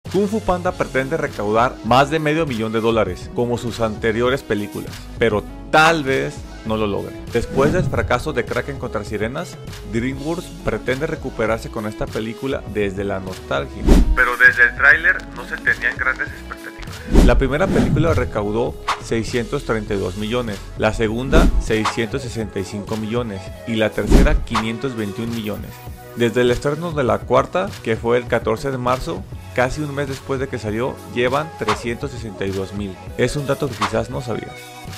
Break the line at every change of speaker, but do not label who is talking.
Kung Fu Panda pretende recaudar más de medio millón de dólares, como sus anteriores películas, pero tal vez no lo logre. Después del fracaso de Kraken contra Sirenas, DreamWorks pretende recuperarse con esta película desde la nostalgia, pero desde el tráiler no se tenían grandes expectativas. La primera película recaudó 632 millones, la segunda 665 millones y la tercera 521 millones. Desde el estreno de la cuarta, que fue el 14 de marzo, casi un mes después de que salió, llevan 362 mil. Es un dato que quizás no sabías.